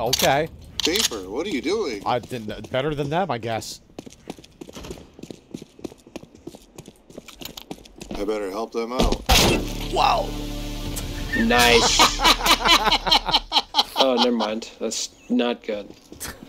Okay. Paper, what are you doing? Better than them, I guess. I better help them out. Wow. Nice. Oh, never mind. That's not good.